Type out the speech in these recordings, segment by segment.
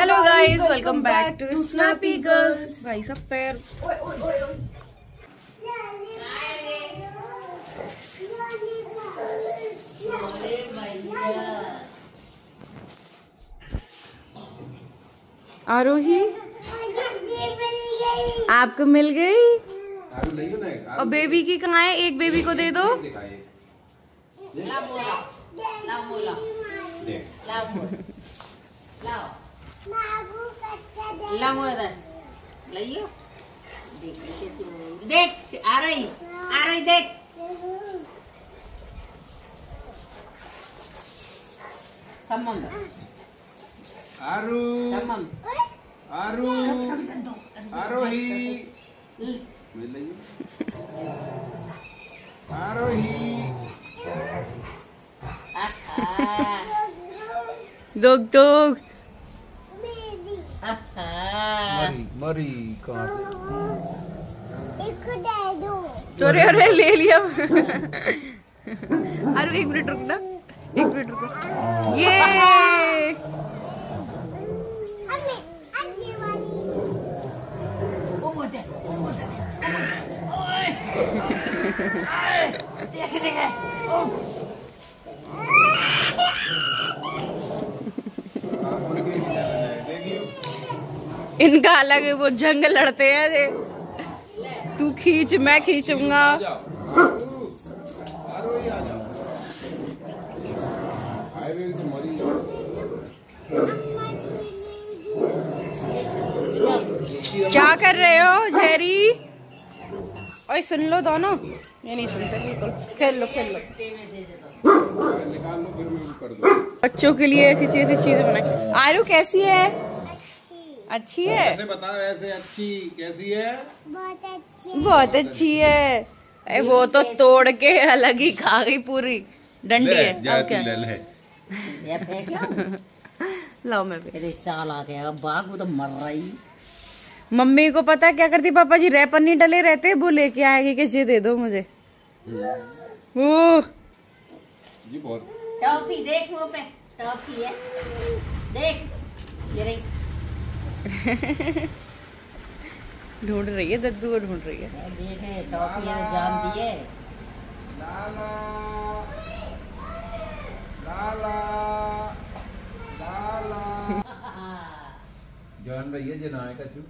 Hello guys, welcome back to Snappy Girls. भाई सब पैर आरोही आपको मिल गई। और बेबी की कहाँ है? एक बेबी को दे दो। देख आ रही देख। आरू आरू आरोही आरोही दोग दोग मरी कहाँ अरे अरे ले लिया। अरे एक मिनट रुकना, एक मिनट रुको। ये इनका अलग है, वो जंग लड़ते हैं। ये तू खींच मैं खींचूंगा। क्या कर रहे हो जेरी? ओए सुन लो दोनों। ये नहीं सुनते बिल्कुल। खेल लो खेल लो। बच्चों के लिए ऐसी चीजें बनाई। आरू कैसी है? अच्छी है। ऐसे बताओ, ऐसे अच्छी कैसी है? बहुत अच्छी है। अरे वो तो तोड़ के अलग ही खा गई पूरी। डंडी है। ये फेंक लाओ मैं भी। तेरे चाल आ गया बाघ, वो तो मर रही। मम्मी को पता क्या करती? पापा जी रैपर नहीं डले रहते, वो लेके आएगी कि ये दे दो मुझे। वो ये बहुत टॉफी देख, वो पे टॉफी है देख। ये रही ढूंढ रही है, दद्दू को ढूंढ रही है। देखे टॉफी है, जान दिए। लाला लाला लाला जान रही है जना का चुप।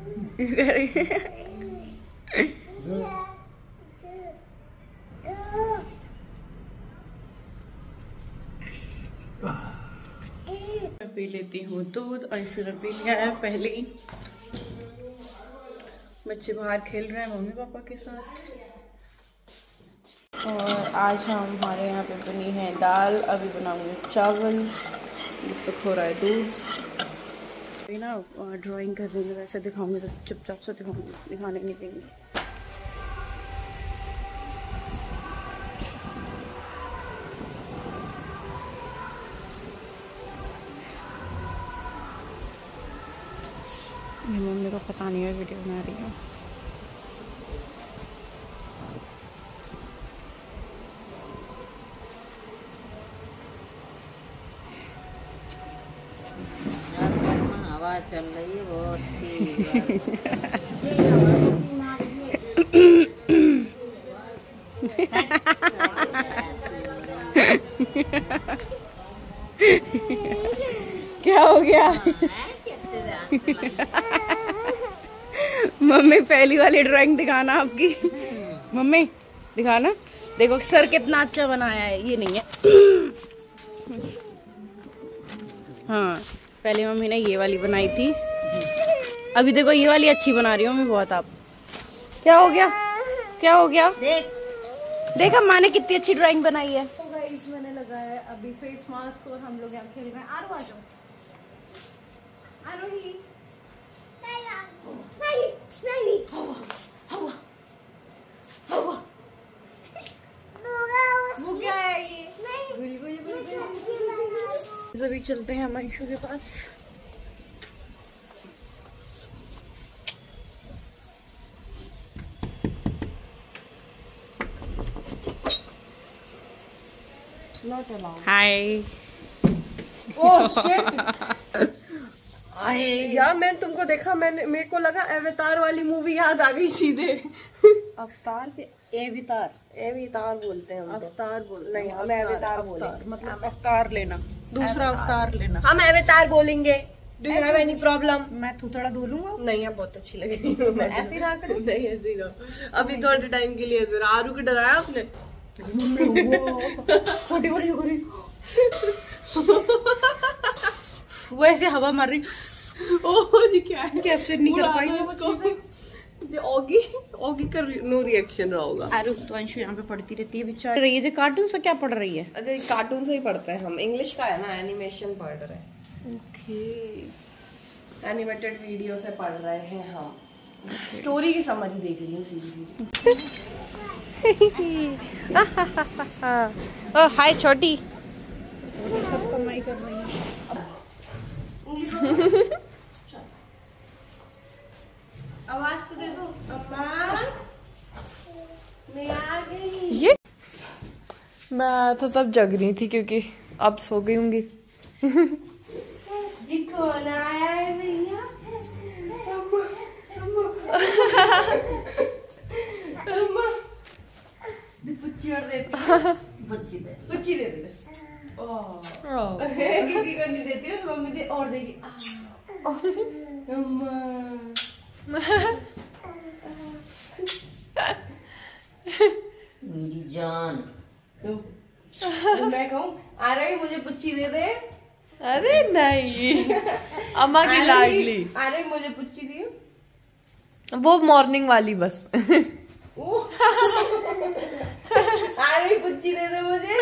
पी लेती हूँ दूध। अंशु ने पी लिया है पहले ही। बच्चे बाहर खेल रहे हैं मम्मी पापा के साथ। और आज हमारे यहाँ पे बनी है दाल। अभी बनाऊंगी चावल। तक हो रहा है दूध। ना ड्राइंग कर रही हूँ, वैसे दिखाऊंगी तो चुपचाप से दिखाऊंगी, दिखाने नहीं देंगी। ये मम्मी को पता नहीं है वीडियो बना रही हूँ। हवा चल रही है बहुत क्या हो गया? मम्मी पहली वाली ड्राइंग दिखाना आपकी। मम्मी दिखाना। देखो सर कितना अच्छा बनाया है। ये नहीं है। हाँ पहले मम्मी ने ये वाली बनाई थी। अभी देखो ये वाली अच्छी बना रही हूँ मम्मी बहुत। आप क्या हो गया? क्या हो गया? देखा माँ ने कितनी अच्छी ड्राइंग बनाई है। तो गाइस मैंने लगाया है अभी फेस मास्क और हम लोग यहाँ खेल रहे हैं। आरो आ जाओ। आरोही वो क्या है ये? अभी चलते हैं अंशु के पास। Not allowed. Hi. Oh shit! यार मैंने तुमको देखा, मेरे को लगा अवतार वाली मूवी याद आ गई सीधे। अवतार के एवितार बोलते हैं हम। अवतार बोल नहीं, हम अवतार बोले, मतलब अवतार लेना, दूसरा अवतार लेना। हम अवतार बोलेंगे। Do you have any problem? मैं थोड़ा धो लूंगा। नहीं, आप बहुत अच्छी लग रही हो। ऐसे ही रहा करो। नहीं, ऐसे ही रहो। अभी थोड़े टाइम के लिए ऐसे आरू को डराया आपने। छोटी बड़ी हो रही वो ऐसे हवा मार रही। ओह जी, क्या है? कैप्चर नहीं कर पाई उसको। ओगी का नो रिएक्शन रहा होगा। आरू तो अंशु यहाँ पे पढ़ती रहती है बेचारी। रही है जो कार्टून से क्या पढ़ रही है? अगर कार्टून से ही पढ़ते हैं हम, इंग्लिश का है ना, एनिमेशन पढ़ रहे हैं। ओके, एनिमेटेड वीडियो से पढ़ रहे हैं हम। स्टोरी की समरी देख रही हूँ सीधी। ओ हाय छोटी, सब कमाई कर रही है। आवाज तो दे दो। अम्मा मैं आ गई। ये मैं तो सब जग रही थी क्योंकि अब सो गई होंगी। जी कौन आया है भैया? अम्मा पुच्ची और देती है। पुच्ची दे दे। किसी को नहीं देती है, मम्मी दे और देगी। मेरी जान, मैं कहूँ आ रही मुझे पुच्ची दे दे। अरे नहीं, अम्मा की लाडली। आ रही मुझे पुच्ची दी। वो मॉर्निंग वाली बस। आ रही पुच्ची दे दे मुझे।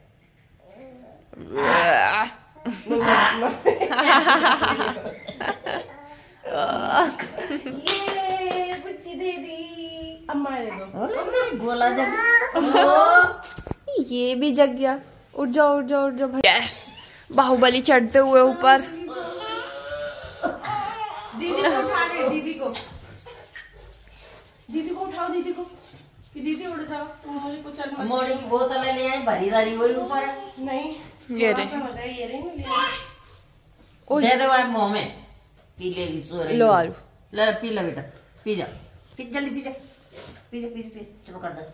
ये पुच्ची दे दी। अम्मा दे दो। गोला जग। ये भी जग गया। उठ जाओ भाई। यस, बाहुबली चढ़ते हुए ऊपर। दीदी को उठा दे, दीदी को उठाओ, दीदी को कि दीदी उड़ जाओ। मुझे कुछ मोड़ी की बोतल ले आई, भरी दारी वही ऊपर है। नहीं, ये रे, ये रे दे दो यार मुंह में, पी लेगी। सो रही लो आलू, ले पी ले बेटा, पी जा, पी जल्दी पी जा, पी जा, चमका दे,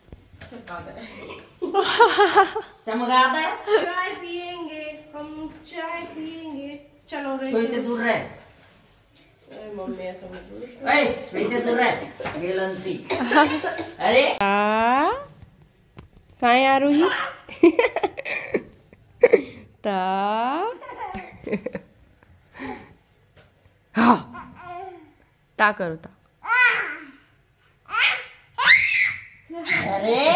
चमका दे। चाय पियेंगे हम, चाय पियेंगे। चलो रे, सोते दूर रहे। मम्मी ऐसा मत बोलो। सोते दूर रहे गेलंसी। अरे कहाँ आ रही ता हाँ ता करो ता। अरे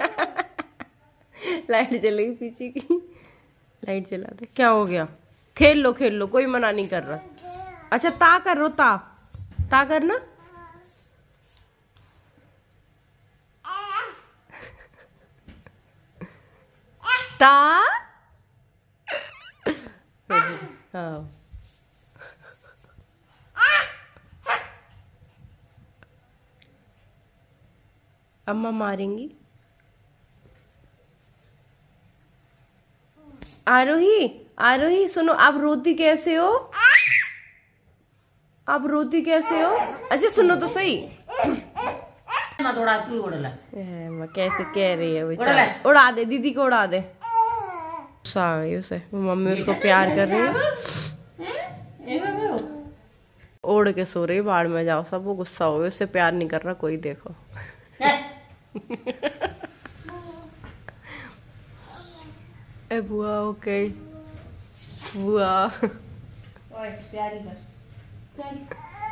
लाइट जलेगी पीछे की, लाइट जला दे। क्या हो गया? खेल लो, कोई मना नहीं कर रहा। अच्छा ता करो, ता करना। ता हाँ, अम्मा मारेंगी। आरोही सुनो, आप रोती कैसे हो? अच्छा सुनो तो सही। थोड़ा तू उड़ला, मैं कैसे कह रही है बेचारी। उड़ा दे, दीदी को उड़ा दे। गुस्सा आ गई उसे, मम्मी उसको प्यार कर रही है। ओढ़ के सो रही, बाढ़ में जाओ सब। वो गुस्सा हो गई, उससे प्यार नहीं कर रहा कोई। देखो ए बुआ, ओके बुआ, ओए प्यारी कर, प्यारी।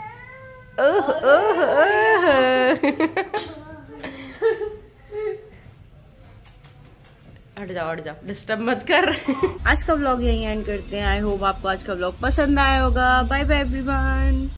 हट जाओ, डिस्टर्ब मत कर। आज का व्लॉग यहीं एंड करते हैं। आई होप आपको आज का व्लॉग पसंद आया होगा। Bye bye everyone.